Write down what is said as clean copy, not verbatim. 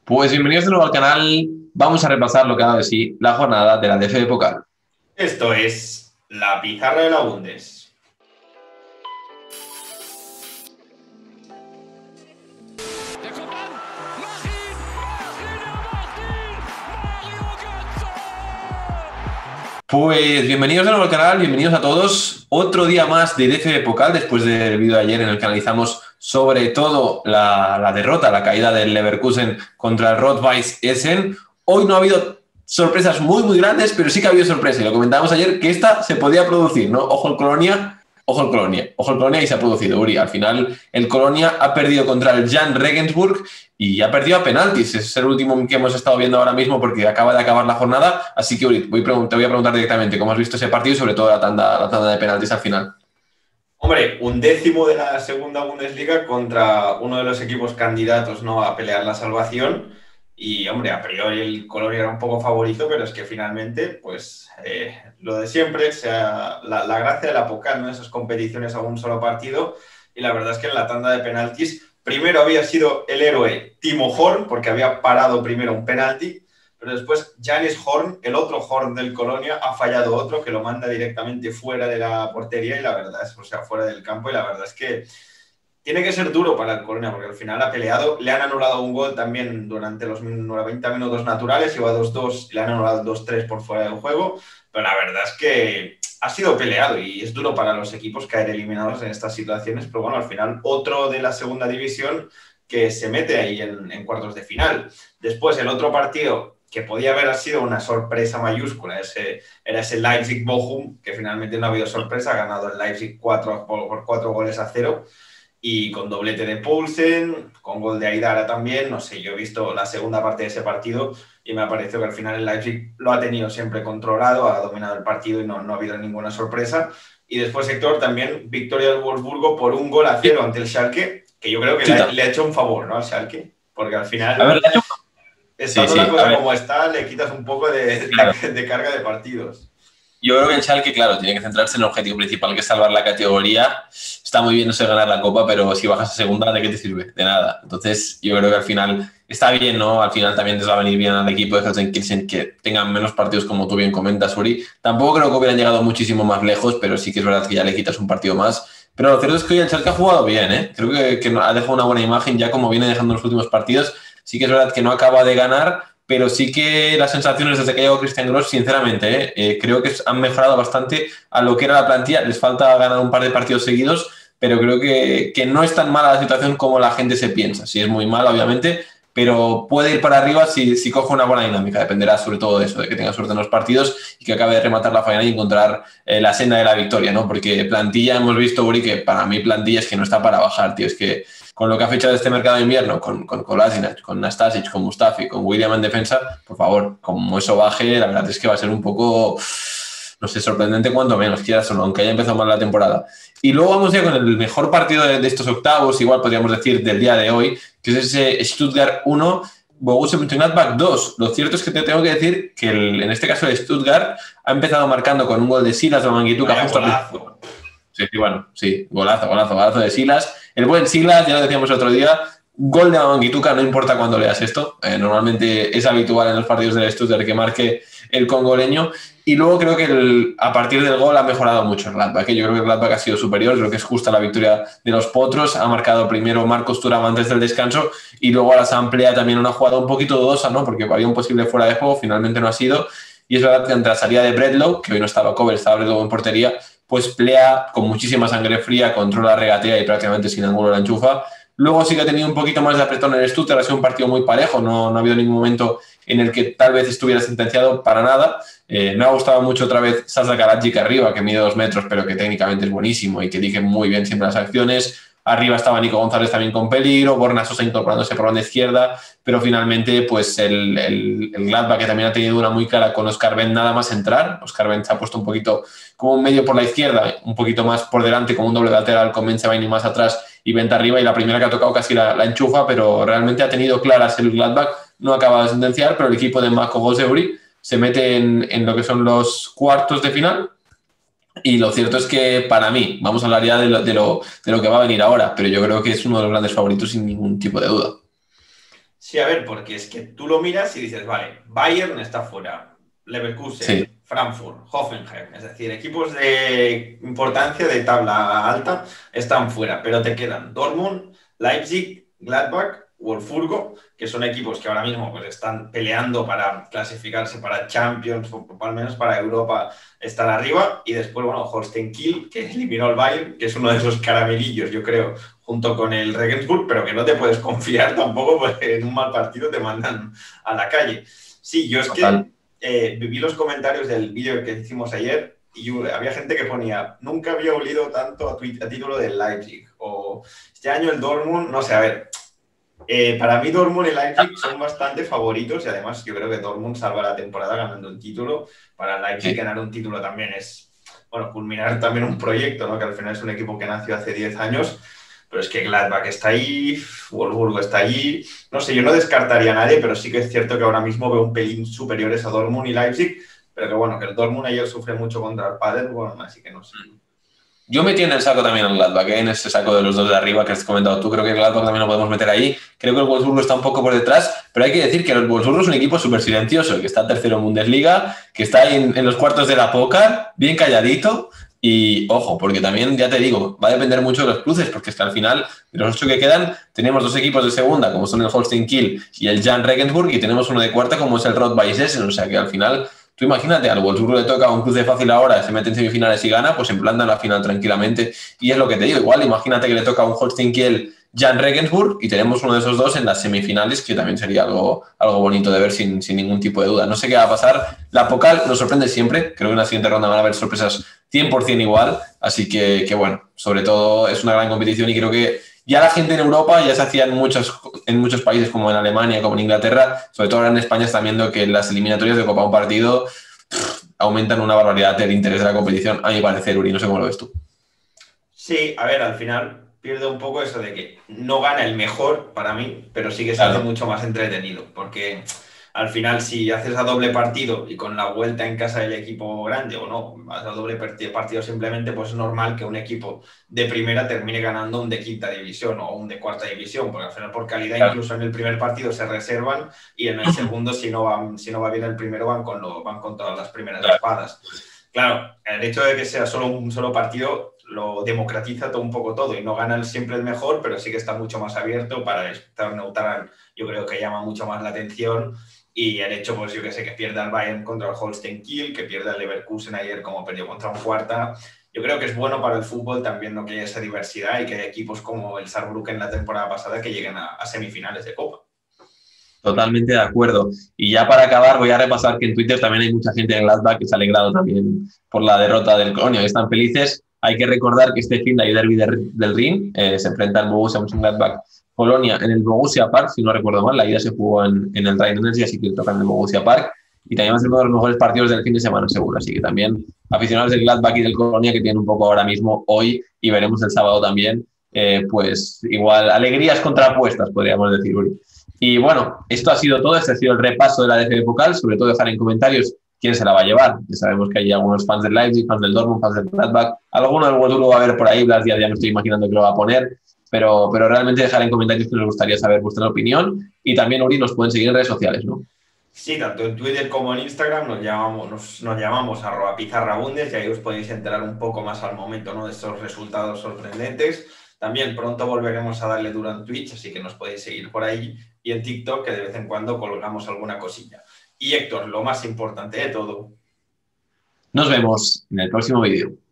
Pues bienvenidos de nuevo al canal. Vamos a repasar lo que ha dado de sí la jornada de la DF de Pokal. Esto es la pizarra de la Bundes. Pues bienvenidos de nuevo al canal, bienvenidos a todos. Otro día más de DF de Pokal después del vídeo de ayer en el que analizamos sobre todo la derrota, la caída del Leverkusen contra el Rot-Weiss Essen. Hoy no ha habido sorpresas muy grandes, pero sí que ha habido sorpresas. Y lo comentábamos ayer que esta se podía producir, ¿no? Ojo el Colonia, ojo el Colonia, ojo el Colonia y se ha producido, Uri. Al final el Colonia ha perdido contra el Jan Regensburg y ha perdido a penaltis. Es el último que hemos estado viendo ahora mismo porque acaba de acabar la jornada. Así que, Uri, te voy a preguntar directamente cómo has visto ese partido y sobre todo la tanda de penaltis al final. Hombre, 1/10 de la segunda Bundesliga contra uno de los equipos candidatos, ¿no?, a pelear la salvación. Y, hombre, a priori el Colonia era un poco favorito, pero es que finalmente, pues, lo de siempre, sea la gracia de la Pokal, ¿no? Esas competiciones a un solo partido. Y la verdad es que en la tanda de penaltis, primero había sido el héroe Timo Horn, porque había parado primero un penalti, pero después Janis Horn, el otro Horn del Colonia, ha fallado otro que lo manda directamente fuera de la portería y la verdad es, o sea, fuera del campo, y la verdad es que tiene que ser duro para el Colonia porque al final ha peleado, le han anulado un gol también durante los 90 minutos naturales, iba 2-2, le han anulado 2-3 por fuera del juego, pero la verdad es que ha sido peleado y es duro para los equipos caer eliminados en estas situaciones, pero bueno, al final otro de la segunda división que se mete ahí en cuartos de final. Después el otro partido que podía haber sido una sorpresa mayúscula, era ese Leipzig-Bochum, que finalmente no ha habido sorpresa, ha ganado el Leipzig por 4-0, y con doblete de Poulsen, con gol de Aidara también. No sé, yo he visto la segunda parte de ese partido y me ha parecido que al final el Leipzig lo ha tenido siempre controlado, ha dominado el partido y no ha habido ninguna sorpresa. Y después, Héctor, también victoria del Wolfsburgo por 1-0 ante el Schalke, que yo creo que le ha hecho un favor, ¿no?, al Schalke, porque al final... A ver, estando la cosa como está, le quitas un poco de carga de partidos. Yo creo que el Schalke, claro, tiene que centrarse en el objetivo principal, que es salvar la categoría. Está muy bien, no sé, ganar la Copa, pero si bajas a segunda, ¿de qué te sirve? De nada. Entonces, yo creo que al final está bien, ¿no? Al final también les va a venir bien al equipo de Gelsenkirchen que tengan menos partidos, como tú bien comentas, Uri. Tampoco creo que hubieran llegado muchísimo más lejos, pero sí que es verdad que ya le quitas un partido más. Pero lo cierto es que hoy el Schalke ha jugado bien, ¿eh? Creo que ha dejado una buena imagen ya como viene dejando en los últimos partidos. Sí que es verdad que no acaba de ganar, pero sí que las sensaciones desde que llegó Christian Gross, sinceramente, creo que han mejorado bastante a lo que era la plantilla. Les falta ganar un par de partidos seguidos, pero creo que no es tan mala la situación como la gente se piensa. Sí es muy mala, obviamente, pero puede ir para arriba si coge una buena dinámica. Dependerá sobre todo de eso, de que tenga suerte en los partidos y que acabe de rematar la faena y encontrar la senda de la victoria, ¿no? Porque plantilla, hemos visto, Uri, que para mí plantilla es que no está para bajar, tío. Es que con lo que ha fichado este mercado de invierno, con Kolasinac, con Nastasic, con Mustafi, con William en defensa, por favor, como eso baje, la verdad es que va a ser un poco, no sé, sorprendente cuanto menos, quieras o no, aunque haya empezado mal la temporada. Y luego vamos ya con el mejor partido de estos octavos, igual podríamos decir del día de hoy, que es ese Stuttgart 1, Borussia Mönchengladbach 2. Lo cierto es que te tengo que decir que en este caso el Stuttgart ha empezado marcando con un gol de Silas de Manguituca justo al principio. Sí, golazo de Silas. El buen Silas, ya lo decíamos el otro día, gol de Manguituca, no importa cuándo leas esto. Normalmente es habitual en los partidos del Stuttgart que marque el congoleño. Y luego creo que a partir del gol ha mejorado mucho el Gladbach. Yo creo que el Gladbach ha sido superior, creo que es justa la victoria de los potros. Ha marcado primero Marcos Thuram antes del descanso y luego a la asamblea también una jugada un poquito dudosa, ¿no? Porque había un posible fuera de juego, finalmente no ha sido. Y es verdad que ante la salida de Bredlow, que hoy no estaba Kovel, estaba Bredlow en portería, pues Plea con muchísima sangre fría, controla, regatea y prácticamente sin ángulo la enchufa. Luego sí que ha tenido un poquito más de apretón en el Stuttgart, ha sido un partido muy parejo, no ha habido ningún momento en el que tal vez estuviera sentenciado para nada. Me ha gustado mucho otra vez Sasa Karadzic arriba, que mide 2 metros, pero que técnicamente es buenísimo y que elige muy bien siempre las acciones. Arriba estaba Nico González también con peligro, Borna Sosa incorporándose por banda izquierda, pero finalmente pues el Gladbach, que también ha tenido una muy clara con Oscar Wendt nada más entrar. Oscar Wendt se ha puesto un poquito como un medio por la izquierda, un poquito más por delante como un doble lateral con Bensebaini más atrás y Wendt arriba, y la primera que ha tocado casi la enchufa, pero realmente ha tenido claras el Gladbach, no acaba de sentenciar, pero el equipo de Marco Goseuri se mete en lo que son los cuartos de final. Y lo cierto es que para mí, vamos a hablar ya de lo que va a venir ahora, pero yo creo que es uno de los grandes favoritos sin ningún tipo de duda. Sí, a ver, porque es que tú lo miras y dices, vale, Bayern está fuera, Leverkusen, Sí, Frankfurt, Hoffenheim, es decir, equipos de importancia de tabla alta están fuera, pero te quedan Dortmund, Leipzig, Gladbach, Wolfsburgo, que son equipos que ahora mismo pues, están peleando para clasificarse para Champions o al menos para Europa estar arriba, y después, bueno, Holstein Kiel, que eliminó al Bayern, que es uno de esos caramelillos, yo creo, junto con el Regensburg, pero que no te puedes confiar tampoco porque en un mal partido te mandan a la calle. Sí, yo es total. que vi los comentarios del vídeo que hicimos ayer y había gente que ponía, nunca había olido tanto a título del Leipzig, o este año el Dortmund, no sé, a ver, para mí Dortmund y Leipzig son bastante favoritos y además yo creo que Dortmund salva la temporada ganando un título. Para Leipzig Sí. ganar un título también es, bueno, culminar también un proyecto, ¿no? Que al final es un equipo que nació hace 10 años, pero es que Gladbach está ahí, Wolfsburgo está allí, no sé, yo no descartaría a nadie, pero sí que es cierto que ahora mismo veo un pelín superiores a Dortmund y Leipzig, pero que bueno, que el Dortmund ayer sufre mucho contra el Paderborn, así que no sé. Yo metí en el saco también al Gladbach, en ese saco de los dos de arriba que has comentado tú. Creo que el Gladbach también lo podemos meter ahí. Creo que el Wolfsburgo está un poco por detrás, pero hay que decir que el Wolfsburgo es un equipo súper silencioso, que está tercero en Bundesliga, que está ahí en los cuartos de la Pokal, bien calladito. Y ojo, porque también, ya te digo, va a depender mucho de los cruces, porque es que al final, de los 8 que quedan, tenemos dos equipos de segunda, como son el Holstein Kiel y el Jan Regensburg, y tenemos uno de cuarta, como es el Rot-Weiss Essen. O sea que al final, tú imagínate, al Wolfsburgo le toca un cruce fácil ahora, se mete en semifinales y gana, pues en planta en la final tranquilamente. Y es lo que te digo, igual imagínate que le toca a un Holstein Kiel Jan Regensburg y tenemos uno de esos dos en las semifinales, que también sería algo bonito de ver sin ningún tipo de duda. No sé qué va a pasar. La Pokal nos sorprende siempre. Creo que en la siguiente ronda van a haber sorpresas 100% igual. Así que bueno, sobre todo es una gran competición y creo que ya la gente en Europa ya se hacía en muchos países, como en Alemania, como en Inglaterra, sobre todo ahora en España están viendo que las eliminatorias de Copa un partido aumentan una barbaridad el interés de la competición, a mi parecer, Uri. No sé cómo lo ves tú. Sí, a ver, al final pierde un poco eso de que no gana el mejor para mí, pero sí que se hace Claro, mucho más entretenido, porque al final si haces a doble partido y con la vuelta en casa del equipo grande o no, vas a doble partido simplemente, pues es normal que un equipo de primera termine ganando un de quinta división o un de cuarta división, porque al final por calidad claro. incluso en el primer partido se reservan y en el segundo si no va bien el primero van con todas las primeras Claro. espadas. Claro, el hecho de que sea solo un solo partido lo democratiza todo un poco todo y no gana siempre el mejor, pero sí que está mucho más abierto para el espectador neutral. Yo creo que llama mucho más la atención y el hecho, pues yo que sé, que pierda el Bayern contra el Holstein Kiel, que pierda el Leverkusen ayer como perdió contra un Cuarta. Yo creo que es bueno para el fútbol también no que haya esa diversidad y que haya equipos como el Saarbrücken la temporada pasada que lleguen a semifinales de Copa. Totalmente de acuerdo. Y ya para acabar, voy a repasar que en Twitter también hay mucha gente de Gladbach que se ha alegrado también por la derrota del Colonia, que están felices. Hay que recordar que este fin de hay derbi del Rin, se enfrenta el Borussia Mönchengladbach Colonia en el Borussia Park, si no recuerdo mal. La ida se jugó en el Rhein Energy, así que toca en el Borussia Park. Y también va a ser uno de los mejores partidos del fin de semana, seguro. Así que también aficionados del Gladbach y del Colonia, que tienen un poco ahora mismo hoy, y veremos el sábado también, pues igual alegrías contrapuestas, podríamos decir, Uri. Y bueno, esto ha sido todo. Este ha sido el repaso de la DFB Pokal. Sobre todo dejar en comentarios quién se la va a llevar. Ya sabemos que hay algunos fans del Leipzig, fans del Dortmund, fans del Gladbach. Alguno del Wolfsburgo va a haber por ahí. Blas Díaz ya me estoy imaginando que lo va a poner. Pero realmente dejar en comentarios que nos gustaría saber vuestra opinión. Y también, Uri, nos pueden seguir en redes sociales, ¿no? Sí, tanto en Twitter como en Instagram nos llamamos @pizarrabundes y ahí os podéis enterar un poco más al momento, ¿no? De estos resultados sorprendentes. También pronto volveremos a darle duro en Twitch, así que nos podéis seguir por ahí y en TikTok, que de vez en cuando colgamos alguna cosilla. Y Héctor, lo más importante de todo, Nos vemos en el próximo vídeo.